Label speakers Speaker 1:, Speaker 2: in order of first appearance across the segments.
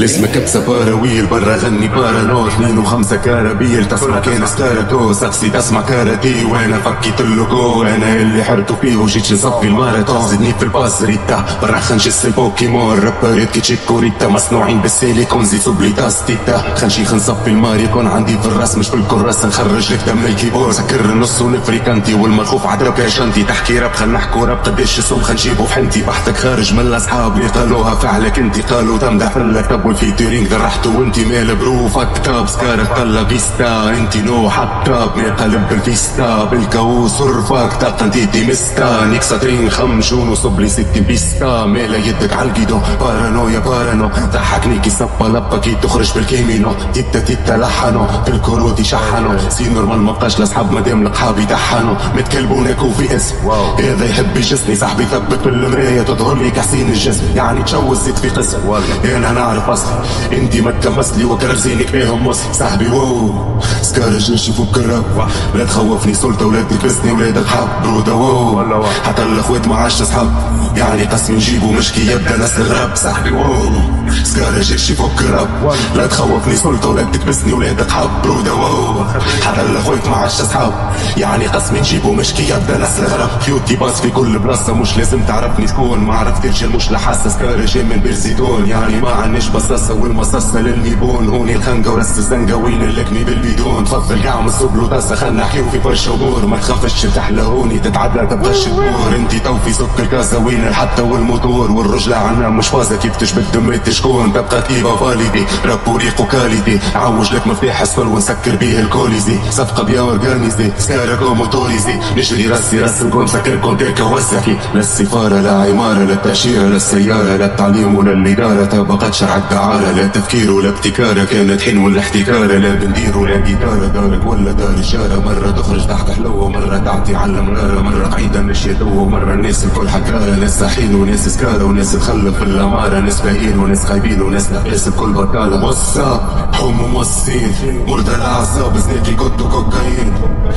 Speaker 1: الاسم كبسة باراويل برا غني بارانو 2 و5 كارابيل تسمع كان ستاراتو سقسي تسمع كاراتي وانا فكيت اللوجو انا اللي حرتو فيه وجيت نصفي الماراثون زدني في الباس ريتا برا خنشس البوكيمون رابريت كي تشيكوريتا مصنوعين بالسيليكون زي سوبليتاس تيتا خنشيخ نصفي الماريكون عندي في الراس مش في الكراس نخرج لك دم الكيبورد سكر النص ونفريكانتي والمرخوف عدرب يا شنتي تحكي راب خل نحكوا راب قديش السوم خنجيبو في حنتي بحثك خارج من الاصحاب اللي قالوها فعلك انتي قالوا تمدح لك طب والفيتورينج ذرحتو وانتي مال بروفك كتاب سكارك طلع فيستا انتي نو حطاب ما قلب بالفيستا بالكاوس صرفك طاقة انتي مستا نيك سطرين خمشون وصب لي 60 بيستا مالا يدك عالقيدو بارانويا بارانو ضحكني كي صبا لبا كي تخرج بالكيمينو تيتا تيتا لحنو بالكروتي شحنو سي نورمال مبقاش لاصحاب مادام لقحاب يدحنو متكلبونك وفي اسم هذا يحب يجسني صاحبي ثبت بالمراية تظهر لي كحسين الجسم يعني تشوز زيد في قسم انا نعرف اصلي انتي ما تكمسلي وكرر زينك بيهم مصلي صاحبي واو سكار جيش يفك الراب لا تخوفني سلطة ولا تكبسني ولا تحب برودة واو حتى الاخوات ما عادش اصحاب يعني قسم نجيبو مشكي يبدا ناس الغراب صاحبي واو سكار جيش يفك الراب لا تخوفني سلطة ولا تكبسني ولا تحب برودة واو حتى الاخوات ما عادش اصحاب يعني قسم نجيبو مشكي يبدا ناس الغراب كيوتي باص في كل بلاصة مش لازم تعرفني شكون ما عرفت رجال مش لحاسة سكار جاي من بيرزيدون يعني ما عنيش بصاصة والمصاصة للميبون هوني الخنقة ورس الزنقة وين اللكني بالبيدون تفضل قاع مصوب له طاسة خلنا نحكيو في برشا امور ما تخافش تحلهوني تتعدى تبغاش تدور انتي تو في سك الكاسة وين الحتى والموتور والرجلة عنا مش فازة كيف تشبك دميت شكون تبقى كيفا فاليدي راب وريق وكاليدي عوج لك مفتاح اصفر ونسكر بيه الكوليزي صفقة بيا اورجانيزي سكاركو موتوريزي نجري راسي راسكم سكركم ديكا وسكي لا السفارة لا عمارة لا التأشيرة لا السيارة لا التعليم ولا الإدارة طبقات شرع الدعارة لا تفكير ولا ابتكارة كانت حين ولا احتكارة لا بندير ولا جيتارة دارك ولا دار إشارة مرة تخرج تحت حلوة مرة تعطي على مرارة مرة قعيدة مشي دوة مرة الناس الكل حكارة ناس صاحين وناس سكارة وناس تخلف في الأمارة ناس باهين وناس خايبين وناس ناقص بكل بطالة وصاب حم موصين مرضى الأعصاب زنيكي كنت كوكايين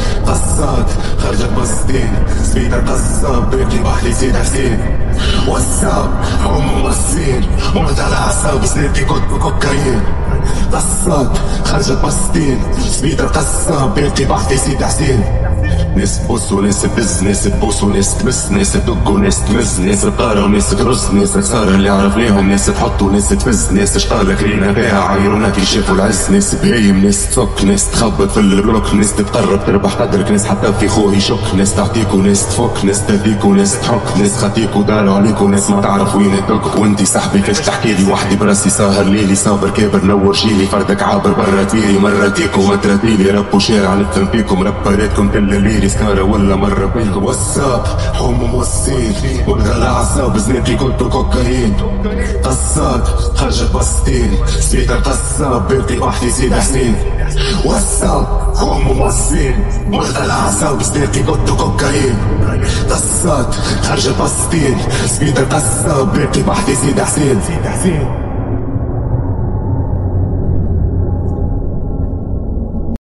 Speaker 1: قصات خرجت بسطين سبيتر قصاب باقي بحلي سيد حسين وصاب حم موصين مرضى الأعصاب زنيكي كنت كوكايين قصات خرجت بسطين سبيتر قصاب باقي بحلي سيد حسين ناس تبص وناس تبز ناس تبوس وناس تمس ناس تدق وناس تمز ناس تقارى وناس ترص ناس خسارة اللي عرفناهم ناس تحط وناس تفز ناس تشقالك لينا باع عيرونا كي شافوا العز ناس بهايم ناس تفك ناس تخبط في البلوك ناس تتقرب تربح قدرك ناس حتى في خوه يشك ناس تعطيك وناس تفك ناس تهديك وناس تحك ناس خطيك وداروا عليك وناس ما تعرف وين تدق وانتي صاحبي كيف تحكي لي وحدي براسي ساهر ليلي صابر كابر نور جيلي فردك عابر برا تيري مرة تيكو ما تراتيلي رب وشارع نفهم فيكم رباراتكم كل الليلي سكارة ولا مرة بينكم وصاب حم موصين وبدأ الأعصاب زنيتي كنت كوكايين قصات خرجت بسطين سبيتر قصاب باقي بحثي سيد حسين وصاب حم موصين وبدأ الأعصاب زنيتي كنت كوكايين قصات خرجت بسطين سبيتر قصاب باقي بحثي سيد حسين